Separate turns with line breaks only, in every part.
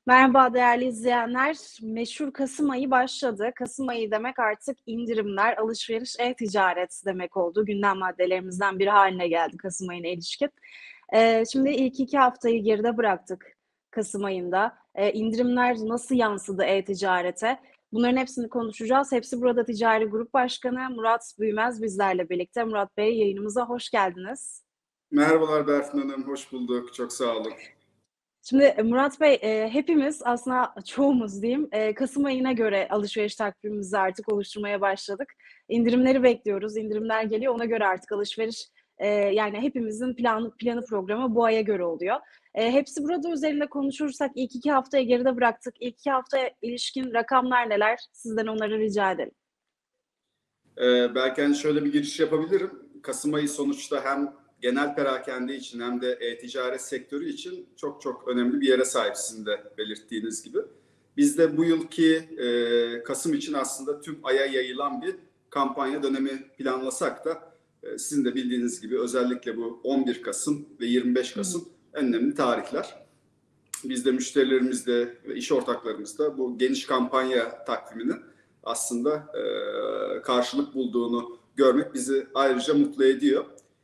Merhaba değerli izleyenler. Meşhur Kasım ayı başladı. Kasım ayı demek artık indirimler, alışveriş, e-ticaret demek oldu. Gündem maddelerimizden biri haline geldi Kasım ayına ilişkin. Şimdi ilk 2 haftayı geride bıraktık Kasım ayında. İndirimler nasıl yansıdı e-ticarete? Bunların hepsini konuşacağız. Hepsi Burada Ticari Grup Başkanı Murat Büyümez bizlerle birlikte. Murat Bey, yayınımıza hoş geldiniz.
Merhabalar Berfin Hanım, hoş bulduk. Çok sağ olun.
Şimdi Murat Bey, hepimiz aslında çoğumuz diyeyim, kasım ayına göre alışveriş takvimimizi artık oluşturmaya başladık. İndirimleri bekliyoruz, indirimler geliyor, ona göre artık alışveriş, yani hepimizin planı programı bu aya göre oluyor. Hepsi burada üzerinde konuşursak ilk 2 haftayı geride bıraktık. İlk 2 haftaya ilişkin rakamlar neler? Sizden onları rica edelim.
Belki şöyle bir giriş yapabilirim. Kasım ayı sonuçta hem genel perakende için hem de e-ticaret sektörü için çok çok önemli bir yere sahip, sizin de belirttiğiniz gibi. Biz de bu yılki Kasım için aslında tüm aya yayılan bir kampanya dönemi planlasak da sizin de bildiğiniz gibi özellikle bu 11 Kasım ve 25 Kasım önemli tarihler. Biz de müşterilerimizle ve iş ortaklarımızla bu geniş kampanya takviminin aslında karşılık bulduğunu görmek bizi ayrıca mutlu ediyor.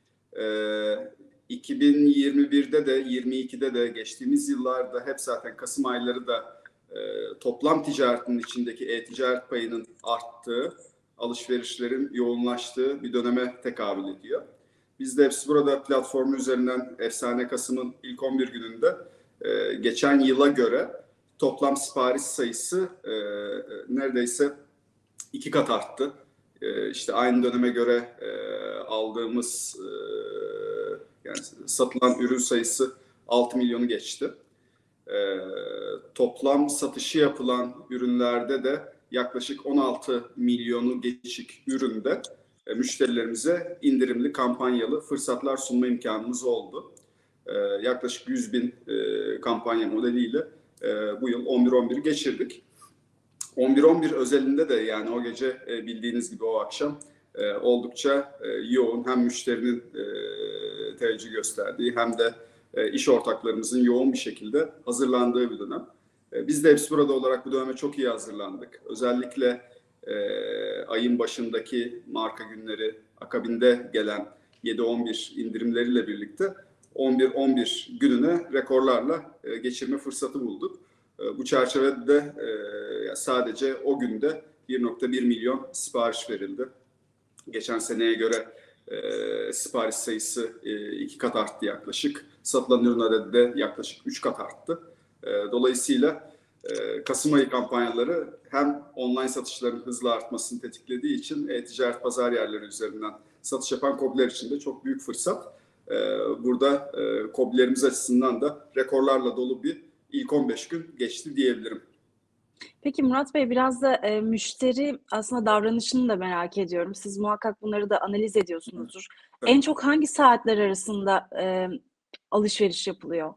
2021'de de 22'de de geçtiğimiz yıllarda hep zaten Kasım ayları da toplam ticaretin içindeki e-ticaret payının arttığı, alışverişlerin yoğunlaştığı bir döneme tekabül ediyor. Biz de hepsi burada platformu üzerinden Efsane Kasım'ın ilk 11 gününde geçen yıla göre toplam sipariş sayısı neredeyse 2 kat arttı. İşte aynı döneme göre aldığımız yani satılan ürün sayısı 6 milyonu geçti. Toplam satışı yapılan ürünlerde de yaklaşık 16 milyonu geçik üründe müşterilerimize indirimli kampanyalı fırsatlar sunma imkanımız oldu. Yaklaşık 100.000 kampanya modeliyle bu yıl 11-11 geçirdik. 11-11 özelinde de yani o gece bildiğiniz gibi o akşam oldukça yoğun, hem müşterinin teveccüh gösterdiği hem de iş ortaklarımızın yoğun bir şekilde hazırlandığı bir dönem. Biz de hepsi burada olarak bu döneme çok iyi hazırlandık. Özellikle ayın başındaki marka günleri, akabinde gelen 7-11 indirimleriyle birlikte 11-11 gününe rekorlarla geçirme fırsatı bulduk. Bu çerçevede sadece o günde 1.1 milyon sipariş verildi. Geçen seneye göre sipariş sayısı 2 kat arttı yaklaşık. Satılan ürün adedi de yaklaşık 3 kat arttı. Dolayısıyla Kasım ayı kampanyaları hem online satışların hızla artmasını tetiklediği için e-ticaret pazar yerleri üzerinden satış yapan KOBİ'ler için de çok büyük fırsat. Burada KOBİ'lerimiz açısından da rekorlarla dolu bir ilk 15 gün geçti diyebilirim.
Peki Murat Bey, biraz da müşteri aslında davranışını da merak ediyorum. Siz muhakkak bunları da analiz ediyorsunuzdur.
Evet.
En çok hangi saatler arasında alışveriş yapılıyor?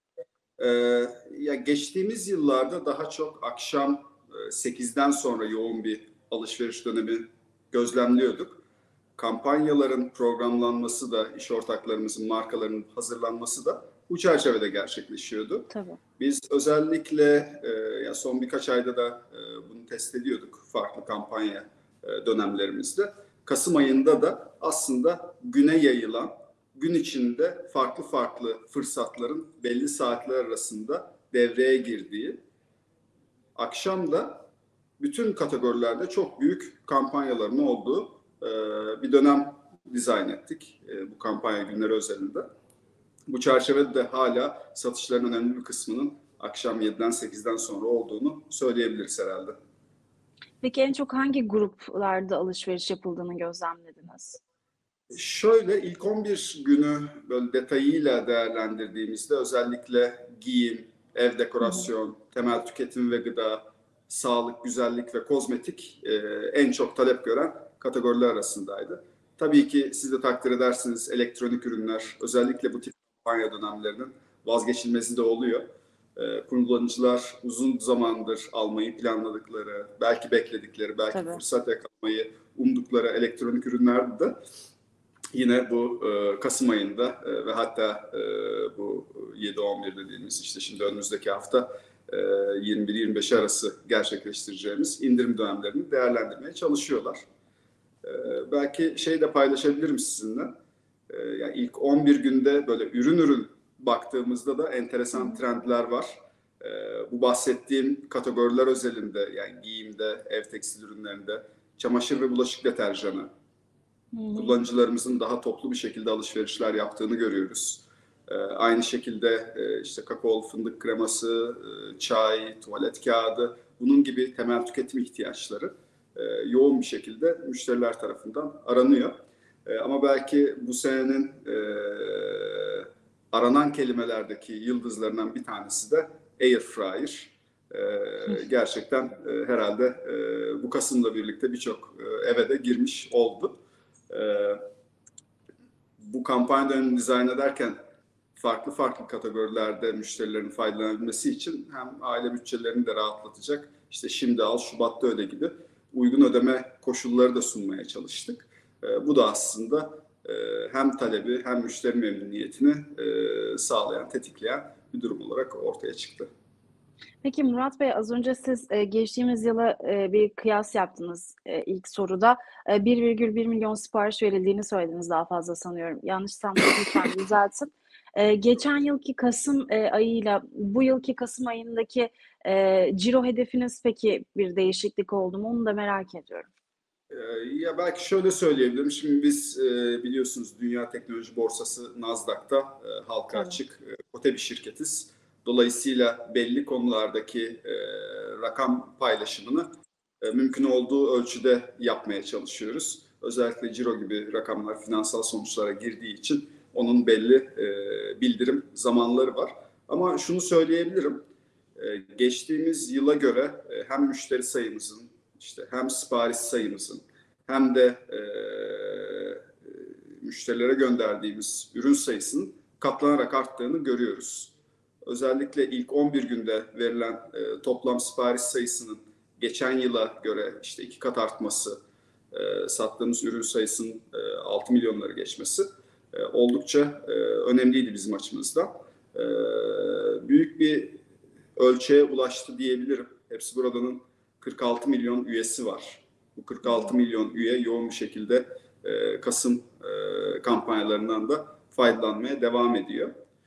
Ya geçtiğimiz yıllarda daha çok akşam 8'den sonra yoğun bir alışveriş dönemi gözlemliyorduk. Kampanyaların programlanması da, iş ortaklarımızın, markalarının hazırlanması da bu çerçevede gerçekleşiyordu.
Tabii.
Biz özellikle son birkaç ayda da bunu test ediyorduk farklı kampanya dönemlerimizde. Kasım ayında da aslında güne yayılan, gün içinde farklı farklı fırsatların belli saatler arasında devreye girdiği, akşam da bütün kategorilerde çok büyük kampanyaların olduğu bir dönem dizayn ettik bu kampanya günleri özelinde. Bu çerçevede de hala satışların önemli bir kısmının akşam 7'den 8'den sonra olduğunu söyleyebiliriz herhalde.
Peki en çok hangi gruplarda alışveriş yapıldığını gözlemlediniz?
Şöyle ilk 11 günü böyle detayıyla değerlendirdiğimizde özellikle giyim, ev dekorasyon, temel tüketim ve gıda, sağlık, güzellik ve kozmetik en çok talep gören kategoriler arasındaydı. Tabii ki siz de takdir edersiniz, elektronik ürünler özellikle bu tip kampanya dönemlerinin vazgeçilmezi de oluyor. Kullanıcılar uzun zamandır almayı planladıkları, belki bekledikleri, belki
Tabii.
fırsat yakalamayı umdukları elektronik ürünlerde de yine bu Kasım ayında ve hatta bu 7-11 dediğimiz işte şimdi önümüzdeki hafta 21-25 arası gerçekleştireceğimiz indirim dönemlerini değerlendirmeye çalışıyorlar. Belki şey de paylaşabilirim sizinle. Yani ilk 11 günde böyle ürün ürün baktığımızda da enteresan trendler var. Bu bahsettiğim kategoriler özelinde, yani giyimde, ev tekstil ürünlerinde, çamaşır ve bulaşık deterjanı, kullanıcılarımızın daha toplu bir şekilde alışverişler yaptığını görüyoruz. Aynı şekilde işte kakao, fındık kreması, çay, tuvalet kağıdı, bunun gibi temel tüketim ihtiyaçları yoğun bir şekilde müşteriler tarafından aranıyor. Ama belki bu senenin aranan kelimelerdeki yıldızlarından bir tanesi de air fryer. Gerçekten herhalde bu Kasım'la birlikte birçok eve de girmiş oldu. Bu kampanya dönemini dizayn ederken farklı farklı kategorilerde müşterilerin faydalanabilmesi için hem aile bütçelerini de rahatlatacak, işte şimdi al, Şubat'ta öde gibi uygun ödeme koşulları da sunmaya çalıştık. Bu da aslında hem talebi hem müşteri memnuniyetini sağlayan, tetikleyen bir durum olarak ortaya çıktı.
Peki Murat Bey, az önce siz geçtiğimiz yıla bir kıyas yaptınız ilk soruda. 1,1 milyon sipariş verildiğini söylediniz, daha fazla sanıyorum. Yanlışsam lütfen düzeltin. Geçen yılki Kasım ayıyla bu yılki Kasım ayındaki ciro hedefiniz peki bir değişiklik oldu mu? Onu da merak ediyorum.
Ya belki şöyle söyleyebilirim. Şimdi biz biliyorsunuz Dünya Teknoloji Borsası Nasdaq'ta halka açık kote bir şirketiz. Dolayısıyla belli konulardaki rakam paylaşımını mümkün olduğu ölçüde yapmaya çalışıyoruz. Özellikle ciro gibi rakamlar finansal sonuçlara girdiği için onun belli bildirim zamanları var. Ama şunu söyleyebilirim. Geçtiğimiz yıla göre hem müşteri sayımızın, İşte hem sipariş sayımızın hem de müşterilere gönderdiğimiz ürün sayısının katlanarak arttığını görüyoruz. Özellikle ilk 11 günde verilen toplam sipariş sayısının geçen yıla göre işte 2 kat artması, sattığımız ürün sayısının 6 milyonları geçmesi oldukça önemliydi bizim açımızdan. Büyük bir ölçüye ulaştı diyebilirim. Hepsi Burada'nın 46 milyon üyesi var. Bu 46 milyon üye yoğun bir şekilde Kasım kampanyalarından da faydalanmaya devam ediyor.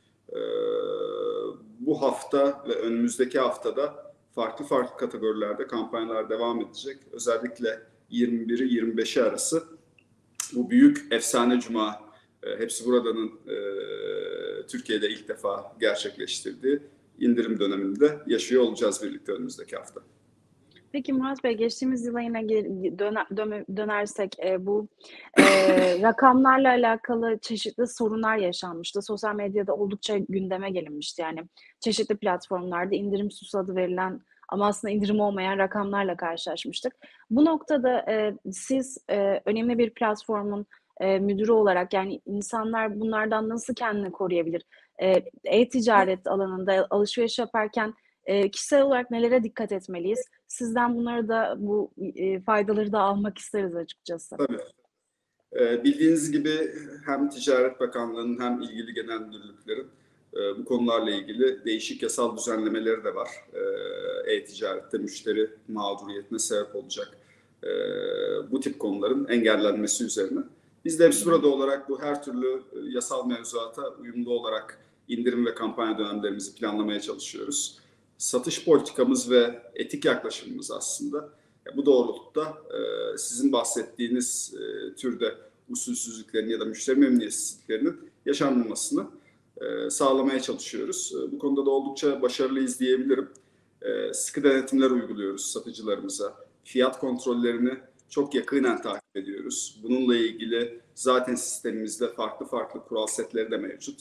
Bu hafta ve önümüzdeki haftada farklı farklı kategorilerde kampanyalar devam edecek. Özellikle 21'i 25'i arası bu büyük efsane cuma Hepsi Burada'nın Türkiye'de ilk defa gerçekleştirdiği indirim döneminde yaşıyor olacağız birlikte önümüzdeki hafta.
Peki Murat Bey, geçtiğimiz yıla yine dönersek bu rakamlarla alakalı çeşitli sorunlar yaşanmıştı. Sosyal medyada oldukça gündeme gelinmişti. Yani çeşitli platformlarda indirim süsü adı verilen ama aslında indirim olmayan rakamlarla karşılaşmıştık. Bu noktada siz önemli bir platformun müdürü olarak, yani insanlar bunlardan nasıl kendini koruyabilir? E-ticaret alanında alışveriş yaparken kişisel olarak nelere dikkat etmeliyiz? Sizden bunları da, bu faydaları da almak isteriz açıkçası.
Tabii. Bildiğiniz gibi hem Ticaret Bakanlığı'nın hem ilgili genel müdürlüklerin bu konularla ilgili değişik yasal düzenlemeleri de var. E-ticarette müşteri mağduriyetine sebep olacak bu tip konuların engellenmesi üzerine. Biz de hepsi burada olarak bu her türlü yasal mevzuata uyumlu olarak indirim ve kampanya dönemlerimizi planlamaya çalışıyoruz. Satış politikamız ve etik yaklaşımımız aslında bu doğrultuda sizin bahsettiğiniz türde usulsüzlüklerin ya da müşteri memnuniyetsizliklerinin yaşanmamasını sağlamaya çalışıyoruz. Bu konuda da oldukça başarılıyız diyebilirim. Sıkı denetimler uyguluyoruz satıcılarımıza. Fiyat kontrollerini çok yakinen takip ediyoruz. Bununla ilgili zaten sistemimizde farklı farklı kural setleri de mevcut.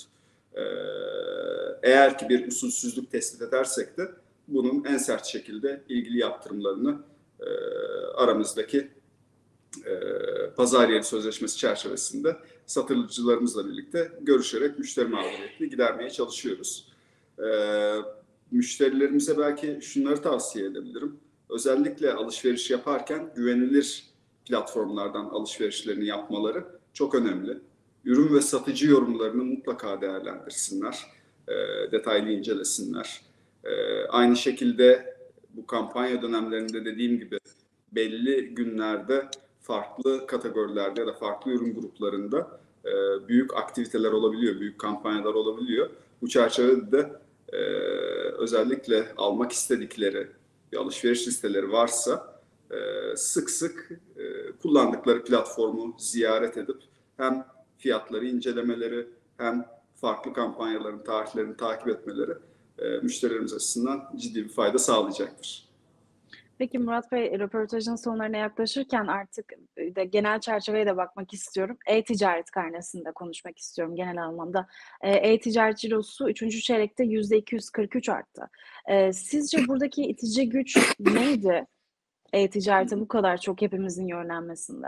Eğer ki bir usulsüzlük tespit edersek de bunun en sert şekilde ilgili yaptırımlarını aramızdaki pazar yeri sözleşmesi çerçevesinde satıcılarımızla birlikte görüşerek müşteri mağduriyetini gidermeye çalışıyoruz. Müşterilerimize belki şunları tavsiye edebilirim. Özellikle alışveriş yaparken güvenilir platformlardan alışverişlerini yapmaları çok önemli. Ürün ve satıcı yorumlarını mutlaka değerlendirsinler, detaylı incelesinler. Aynı şekilde bu kampanya dönemlerinde dediğim gibi belli günlerde farklı kategorilerde ya da farklı ürün gruplarında büyük aktiviteler olabiliyor, büyük kampanyalar olabiliyor. Bu çerçevede özellikle almak istedikleri bir alışveriş listeleri varsa sık sık kullandıkları platformu ziyaret edip hem fiyatları incelemeleri hem farklı kampanyaların tarihlerini takip etmeleri müşterilerimiz açısından ciddi bir fayda sağlayacaktır.
Peki Murat Bey, röportajın sonlarına yaklaşırken artık de genel çerçeveye de bakmak istiyorum. E-ticaret karnesinde konuşmak istiyorum genel anlamda. E-ticaret cirosu 3. çeyrekte %243 arttı. Sizce buradaki itici güç neydi e-ticarete bu kadar çok hepimizin yönlenmesinde?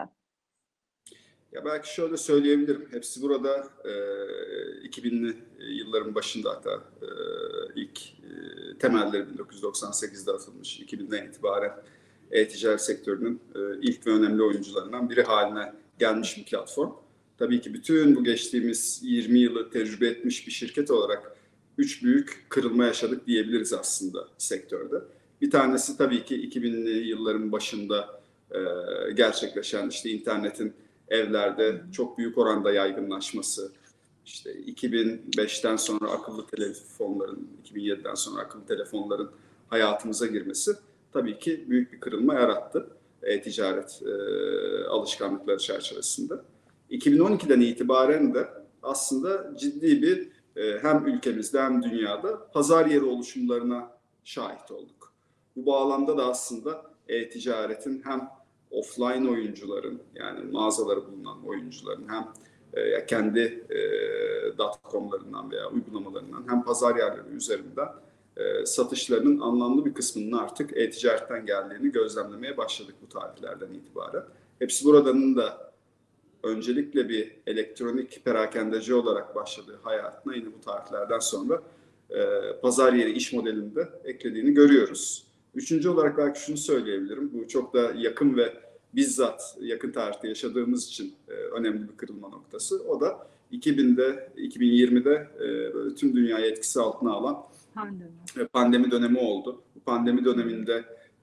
Ya belki şöyle söyleyebilirim. Hepsi burada 2000'li yılların başında hatta ilk temelleri 1998'de atılmış. 2000'den itibaren e-ticaret sektörünün ilk ve önemli oyuncularından biri haline gelmiş bir platform. Tabii ki bütün bu geçtiğimiz 20 yılı tecrübe etmiş bir şirket olarak 3 büyük kırılma yaşadık diyebiliriz aslında sektörde. Bir tanesi tabii ki 2000'li yılların başında gerçekleşen işte internetin evlerde çok büyük oranda yaygınlaşması, işte 2005'ten sonra akıllı telefonların, 2007'den sonra akıllı telefonların hayatımıza girmesi tabii ki büyük bir kırılma yarattı ticaret alışkanlıkları çerçevesinde. 2012'den itibaren de aslında ciddi bir hem ülkemizde hem dünyada pazar yeri oluşumlarına şahit olduk. Bu bağlamda da aslında ticaretin hem offline oyuncuların yani mağazaları bulunan oyuncuların hem kendi .com'larından veya uygulamalarından hem pazar yerleri üzerinden satışlarının anlamlı bir kısmının artık e-ticaretten geldiğini gözlemlemeye başladık bu tarihlerden itibaren. Hepsi buradanın da öncelikle bir elektronik perakendeci olarak başladığı hayatına yine bu tarihlerden sonra pazar yeri iş modelinde eklediğini görüyoruz. Üçüncü olarak belki şunu söyleyebilirim. Bu çok da yakın ve bizzat yakın tarihte yaşadığımız için önemli bir kırılma noktası. O da 2000'de, 2020'de tüm dünyayı etkisi altına alan pandemi dönemi oldu. Bu pandemi döneminde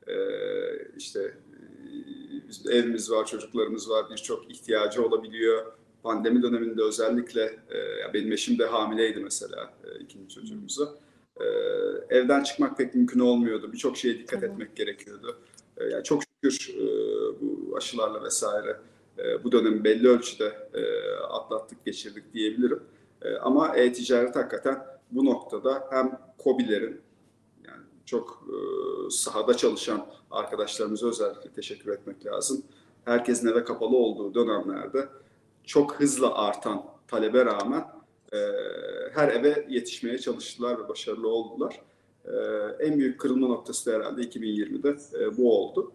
işte evimiz var, çocuklarımız var, birçok ihtiyacı olabiliyor. Pandemi döneminde özellikle benim eşim de hamileydi mesela ikinci çocuğumuza. Evden çıkmak pek mümkün olmuyordu. Birçok şeye dikkat etmek gerekiyordu. Yani çok şükür bu aşılarla vesaire bu dönemi belli ölçüde atlattık, geçirdik diyebilirim. Ama e-ticaret hakikaten bu noktada hem KOBİ'lerin yani çok sahada çalışan arkadaşlarımıza özellikle teşekkür etmek lazım. Herkesin eve kapalı olduğu dönemlerde çok hızla artan talebe rağmen her eve yetişmeye çalıştılar ve başarılı oldular. En büyük kırılma noktası da herhalde 2020'de bu oldu.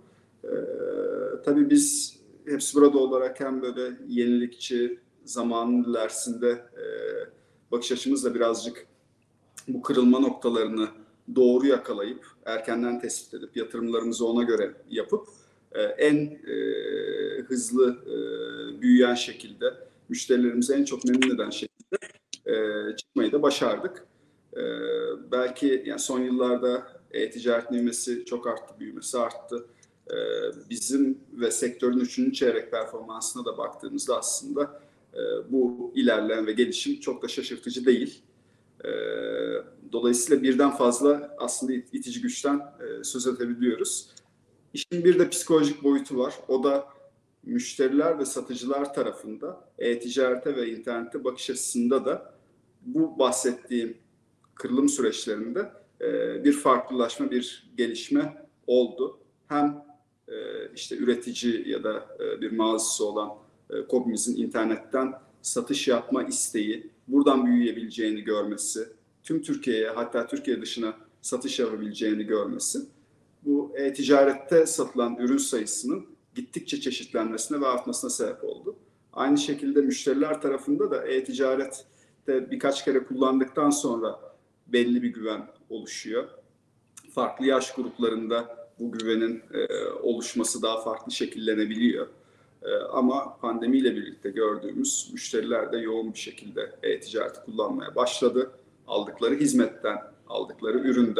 Tabii biz hepsi burada olarak hem böyle yenilikçi, zamanın ilerisinde bakış açımızla birazcık bu kırılma noktalarını doğru yakalayıp, erkenden tespit edip, yatırımlarımızı ona göre yapıp en hızlı büyüyen şekilde, müşterilerimizi en çok memnun eden şekilde çıkmayı da başardık. Belki yani son yıllarda e-ticaret büyümesi çok arttı, büyümesi arttı. Bizim ve sektörün 3. çeyrek performansına da baktığımızda aslında bu ilerleyen ve gelişim çok da şaşırtıcı değil. Dolayısıyla birden fazla aslında itici güçten söz edebiliyoruz. İşin bir de psikolojik boyutu var. O da müşteriler ve satıcılar tarafında e-ticarete ve internete bakış açısında da bu bahsettiğim kırılım süreçlerinde bir farklılaşma, bir gelişme oldu. Hem işte üretici ya da bir mağazası olan KOBİ'mizin internetten satış yapma isteği, buradan büyüyebileceğini görmesi, tüm Türkiye'ye hatta Türkiye dışına satış yapabileceğini görmesi, bu e-ticarette satılan ürün sayısının gittikçe çeşitlenmesine ve artmasına sebep oldu. Aynı şekilde müşteriler tarafında da e-ticarette birkaç kere kullandıktan sonra belli bir güven oluşuyor. Farklı yaş gruplarında bu güvenin oluşması daha farklı şekillenebiliyor. Ama pandemiyle birlikte gördüğümüz müşteriler de yoğun bir şekilde e-ticareti kullanmaya başladı. Aldıkları hizmetten, aldıkları üründen,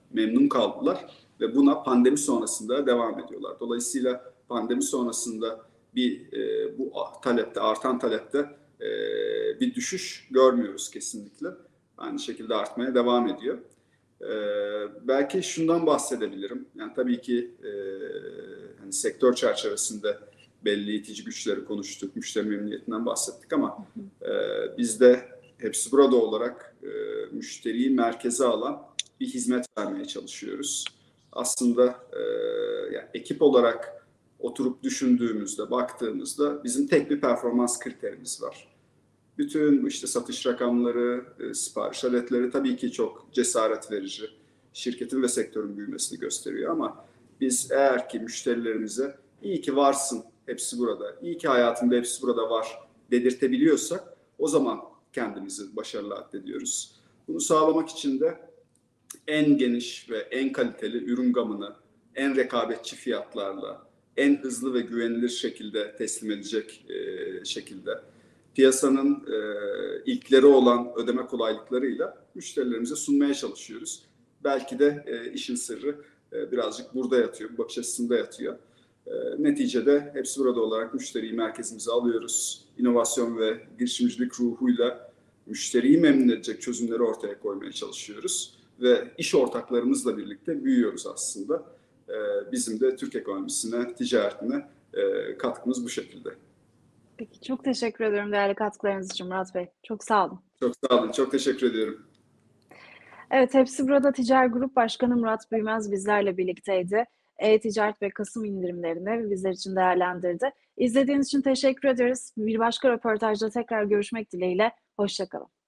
memnun kaldılar ve buna pandemi sonrasında devam ediyorlar. Dolayısıyla pandemi sonrasında bu talepte, artan talepte bir düşüş görmüyoruz kesinlikle. Aynı şekilde artmaya devam ediyor. Belki şundan bahsedebilirim. Yani tabii ki hani sektör çerçevesinde belli itici güçleri konuştuk, müşteri memnuniyetinden bahsettik ama biz de hepsi burada olarak müşteriyi merkeze alan bir hizmet vermeye çalışıyoruz. Aslında yani ekip olarak oturup düşündüğümüzde, baktığımızda bizim tek bir performans kriterimiz var. Bütün işte satış rakamları, sipariş adetleri tabii ki çok cesaret verici, şirketin ve sektörün büyümesini gösteriyor ama biz eğer ki müşterilerimize iyi ki varsın, hepsi burada, iyi ki hayatımda hepsi burada var dedirtebiliyorsak o zaman kendimizi başarılı addediyoruz. Bunu sağlamak için de en geniş ve en kaliteli ürün gamını en rekabetçi fiyatlarla, en hızlı ve güvenilir şekilde teslim edecek şekilde piyasanın ilkleri olan ödeme kolaylıklarıyla müşterilerimize sunmaya çalışıyoruz. Belki de işin sırrı birazcık burada yatıyor, bakış açısında yatıyor. Neticede hepsi burada olarak müşteriyi merkezimize alıyoruz. İnovasyon ve girişimcilik ruhuyla müşteriyi memnun edecek çözümleri ortaya koymaya çalışıyoruz. Ve iş ortaklarımızla birlikte büyüyoruz aslında. Bizim de Türk ekonomisine, ticaretine katkımız bu şekilde.
Peki, çok teşekkür ediyorum değerli katkılarınız için Murat Bey. Çok sağ olun.
Çok sağ olun, çok teşekkür ediyorum.
Evet, Hepsi Burada Ticari Grup Başkanı Murat Büyümez bizlerle birlikteydi. E-ticaret ve Kasım indirimlerini bizler için değerlendirdi. İzlediğiniz için teşekkür ederiz. Bir başka röportajda tekrar görüşmek dileğiyle. Hoşça kalın.